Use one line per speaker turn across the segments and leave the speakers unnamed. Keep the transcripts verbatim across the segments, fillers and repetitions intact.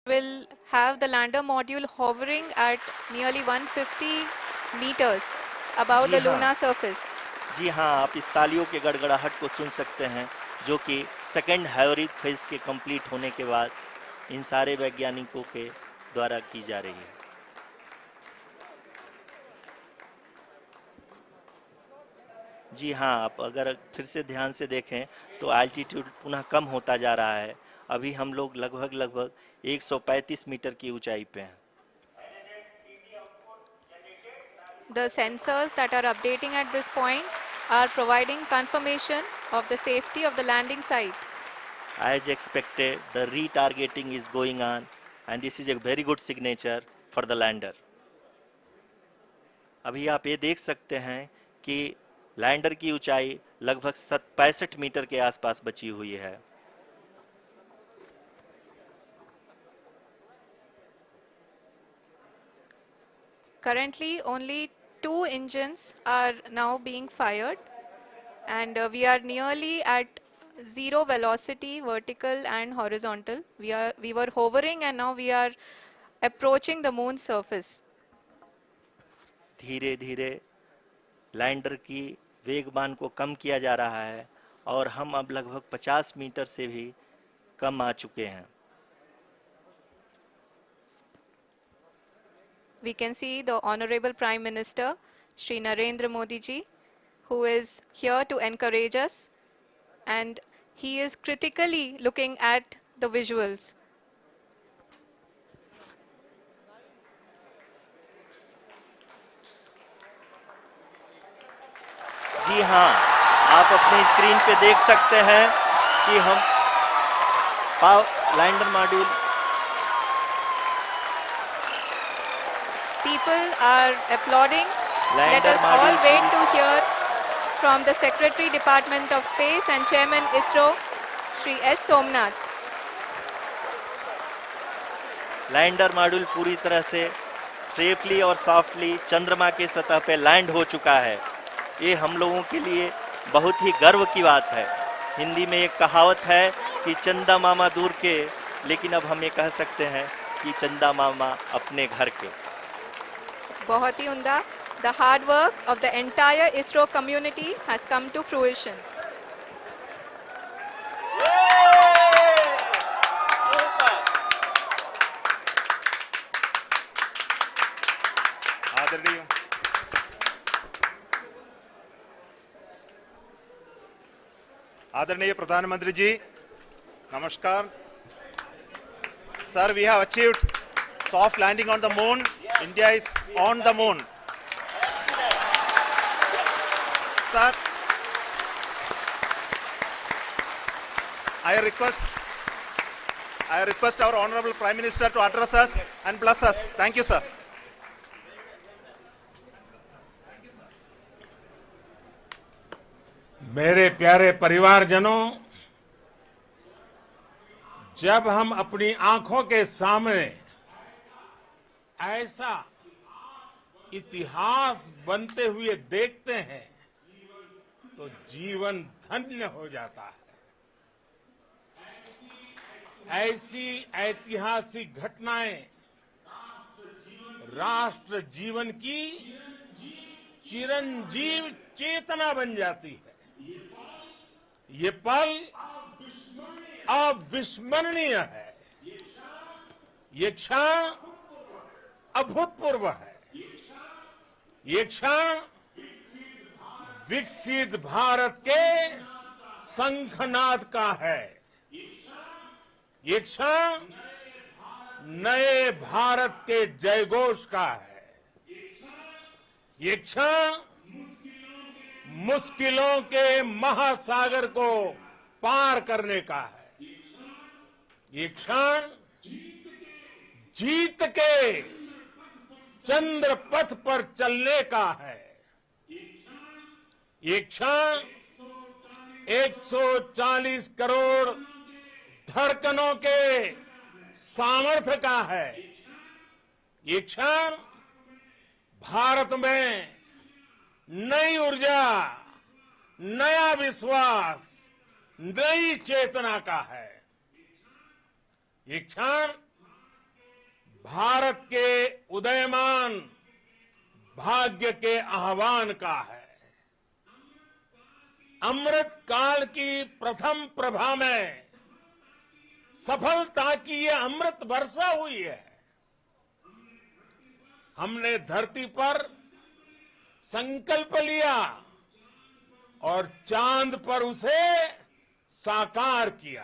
will have the lander module hovering at nearly one hundred fifty meters above
ji
the
हाँ
lunar surface.
जी हाँ, आप इस तालियों के गड़गड़ाहट को सुन सकते हैं, जो कि सेकेंड हायोरिक फेज के कंप्लीट होने के बाद इन सारे वैज्ञानिकों के द्वारा की जा रही है। जी हाँ, आप अगर फिर से ध्यान से देखें तो एल्टीट्यूड पुनः कम होता जा रहा है। अभी हम लोग लगभग लगभग एक सौ पैंतीस मीटर की ऊंचाई पे हैं।
The sensors that are updating at this point are providing confirmation of the safety of the landing site.
As expected, the retargeting is going on, and this is a very good signature for the lander. अभी आप ये देख सकते हैं कि lander की ऊंचाई लगभग पैंसठ मीटर के आसपास बची हुई है।
Currently, only two engines are now being fired, and uh, we are nearly at zero velocity, vertical and horizontal. We are we were hovering, and now we are approaching the moon's surface.
धीरे धीरे lander की वेगमान को कम किया जा रहा है और हम अब लगभग पचास मीटर से भी कम आ चुके हैं।
We can see the Honorable Prime Minister, Shri Narendra Modi ji, who is here to encourage us, and he is critically looking at the visuals.
जी हाँ, आप अपने स्क्रीन पे देख सकते हैं कि हम lander module
People are applauding. Let us all wait to hear from the Secretary Department of Space and Chairman ISRO, Shri S. Somnath.
Lander module पूरी तरह से सेफली और सॉफ्टली चंद्रमा के सतह पे लैंड हो चुका है। ये हम लोगों के लिए बहुत ही गर्व की बात है। हिंदी में एक कहावत है कि चंदा मामा दूर के, लेकिन अब हम ये कह सकते हैं कि चंदा मामा अपने घर के।
बहुत ही उम्दा। The hard work of the entire ISRO community has come to fruition.
आदरणीय आदरणीय प्रधानमंत्री जी, नमस्कार। Sir, we have achieved soft landing on the moon. India is on the moon. Sir, I request, I request our Honorable Prime Minister to address us and bless us. Thank you, sir.
मेरे प्यारे परिवारजनों, जब हम अपनी आंखों के सामने ऐसा इतिहास बनते हुए देखते हैं तो जीवन धन्य हो जाता है। ऐसी ऐतिहासिक घटनाएं राष्ट्र जीवन की चिरंजीव चेतना बन जाती है। ये पल अविस्मरणीय है। ये क्षण अभूतपूर्व है। ये क्षण विकसित भारत के शंखनाद का है। ये क्षण नए भारत के जयघोष का है। ये क्षण मुश्किलों के महासागर को पार करने का है। ये क्षण जीत के चंद्र पथ पर चलने का है। ये क्षण एक सौ चालीस करोड़ धड़कनों के सामर्थ्य का है। ये क्षण भारत में नई ऊर्जा, नया विश्वास, नई चेतना का है। ये क्षण भारत के उदयमान भाग्य के आह्वान का है। अमृत काल की प्रथम प्रभा में सफलता की ये अमृत वर्षा हुई है। हमने धरती पर संकल्प लिया और चांद पर उसे साकार किया।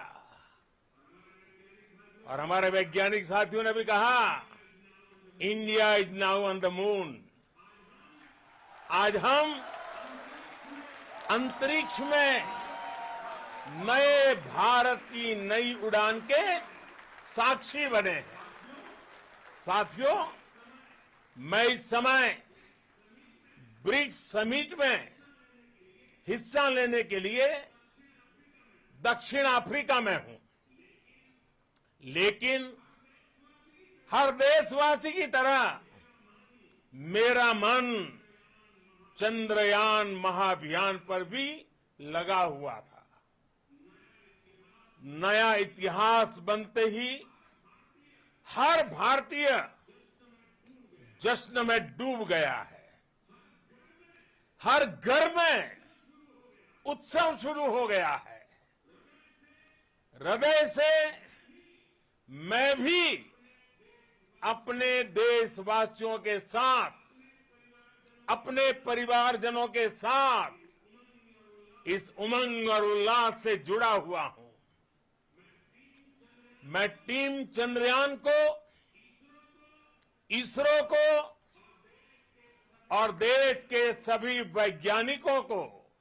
और हमारे वैज्ञानिक साथियों ने भी कहा, India is now on the moon. आज हम अंतरिक्ष में नए भारत की नई उड़ान के साक्षी बने हैं। साथियों, मैं इस समय ब्रिक्स समिट में हिस्सा लेने के लिए दक्षिण अफ्रीका में हूं, लेकिन हर देशवासी की तरह मेरा मन चंद्रयान महाअभियान पर भी लगा हुआ था। नया इतिहास बनते ही हर भारतीय जश्न में डूब गया है। हर घर में उत्सव शुरू हो गया है। हृदय से मैं भी अपने देशवासियों के साथ, अपने परिवारजनों के साथ इस उमंग और उल्लास से जुड़ा हुआ हूं। मैं टीम चंद्रयान को, इसरो को और देश के सभी वैज्ञानिकों को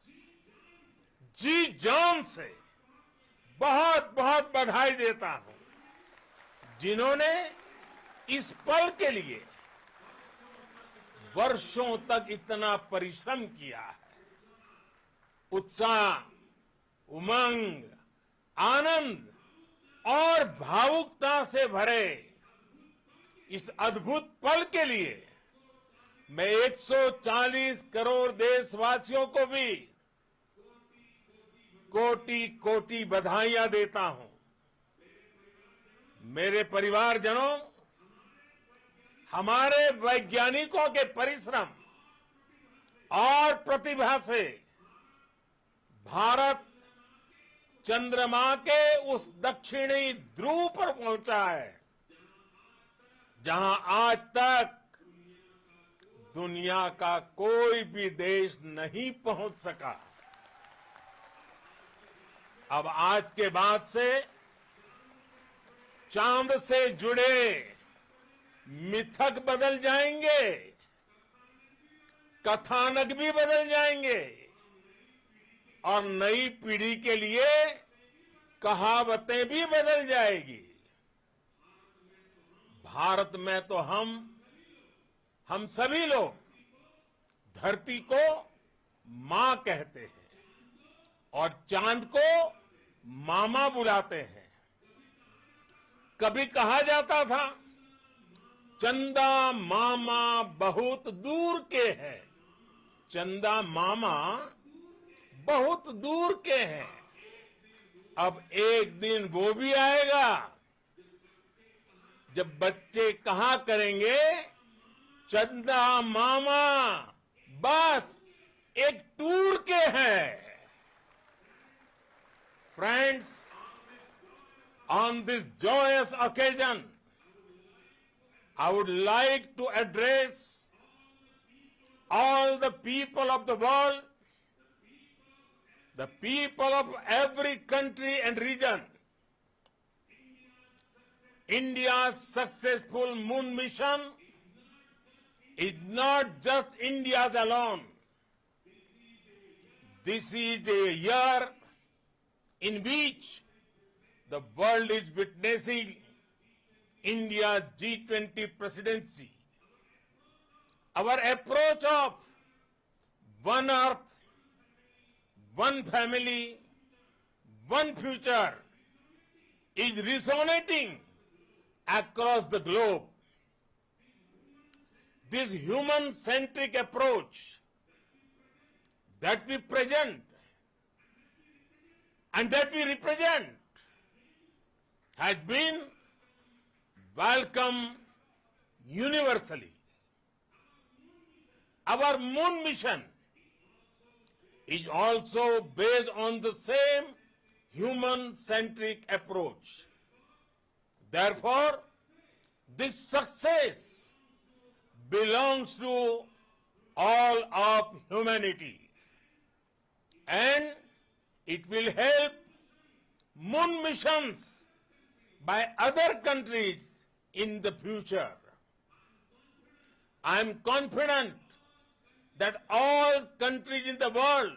जी जान से बहुत बहुत बधाई देता हूं, जिन्होंने इस पल के लिए वर्षों तक इतना परिश्रम किया है। उत्साह, उमंग, आनंद और भावुकता से भरे इस अद्भुत पल के लिए मैं एक सौ चालीस करोड़ देशवासियों को भी कोटि कोटि बधाइयां देता हूं। मेरे परिवारजनों, हमारे वैज्ञानिकों के परिश्रम और प्रतिभा से भारत चंद्रमा के उस दक्षिणी ध्रुव पर पहुंचा है, जहां आज तक दुनिया का कोई भी देश नहीं पहुंच सका। अब आज के बाद से चांद से जुड़े मिथक बदल जाएंगे, कथानक भी बदल जाएंगे और नई पीढ़ी के लिए कहावतें भी बदल जाएगी। भारत में तो हम हम सभी लोग धरती को मां कहते हैं और चांद को मामा बुलाते हैं। कभी कहा जाता था, चंदा मामा बहुत दूर के हैं। चंदा मामा बहुत दूर के हैं। अब एक दिन वो भी आएगा जब बच्चे कहा करेंगे, चंदा मामा बस एक टूर के हैं। Friends, on this joyous occasion, I would like to address all the people of the world, the people of every country and region. India's successful moon mission is not just India's alone. This is a year in which the world is witnessing India's G twenty presidency. Our approach of one earth, one family, one future is resonating across the globe. This human-centric approach that we present and that we represent has been welcomed universally. Our moon mission is also based on the same human-centric approach. Therefore, this success belongs to all of humanity, and it will help moon missions by other countries in the future. I am confident that all countries in the world,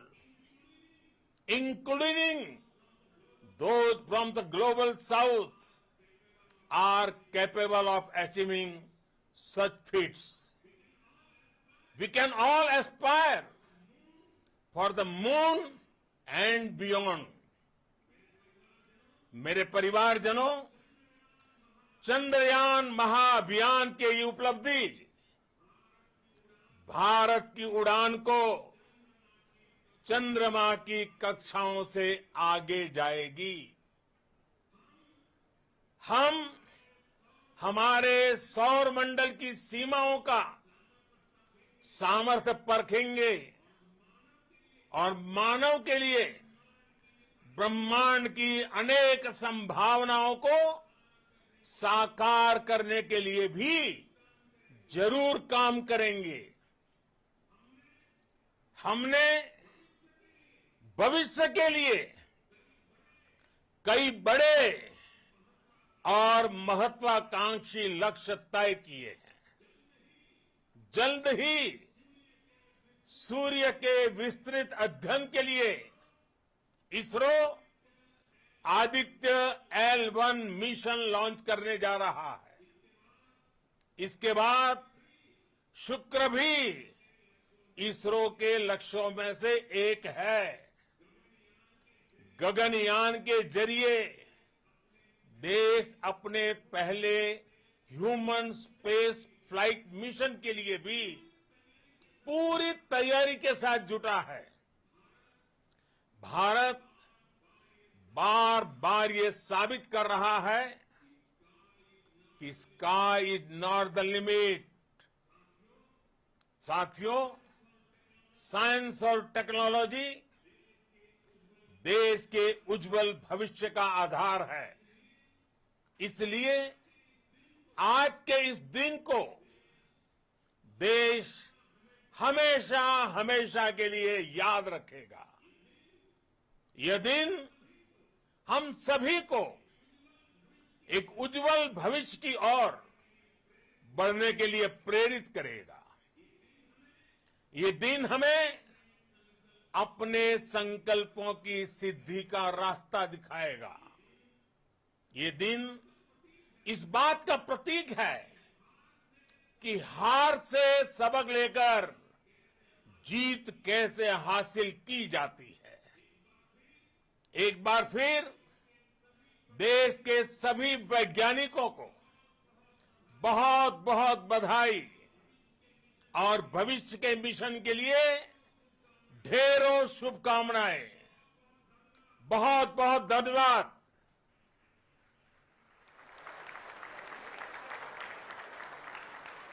including those from the global south, are capable of achieving such feats. We can all aspire for the moon and beyond. मेरे परिवारजनों, चंद्रयान महाअभियान के ये उपलब्धि भारत की उड़ान को चंद्रमा की कक्षाओं से आगे जाएगी। हम हमारे सौर मंडल की सीमाओं का सामर्थ्य परखेंगे और मानव के लिए ब्रह्मांड की अनेक संभावनाओं को साकार करने के लिए भी जरूर काम करेंगे। हमने भविष्य के लिए कई बड़े और महत्वाकांक्षी लक्ष्य तय किए हैं। जल्द ही सूर्य के विस्तृत अध्ययन के लिए ISRO Aditya L one mission launch करने जा रहा है। इसके बाद शुक्र भी इसरो के लक्ष्यों में से एक है। गगनयान के जरिए देश अपने पहले ह्यूमन स्पेस फ्लाइट मिशन के लिए भी पूरी तैयारी के साथ जुटा है। भारत बार बार ये साबित कर रहा है कि sky is not the limit. साथियों, साइंस और टेक्नोलॉजी देश के उज्जवल भविष्य का आधार है। इसलिए आज के इस दिन को देश हमेशा हमेशा के लिए याद रखेगा। यह दिन हम सभी को एक उज्जवल भविष्य की ओर बढ़ने के लिए प्रेरित करेगा। ये दिन हमें अपने संकल्पों की सिद्धि का रास्ता दिखाएगा। ये दिन इस बात का प्रतीक है कि हार से सबक लेकर जीत कैसे हासिल की जाती है। एक बार फिर देश के सभी वैज्ञानिकों को बहुत बहुत बधाई और भविष्य के मिशन के लिए ढेरों शुभकामनाएं। बहुत बहुत धन्यवाद।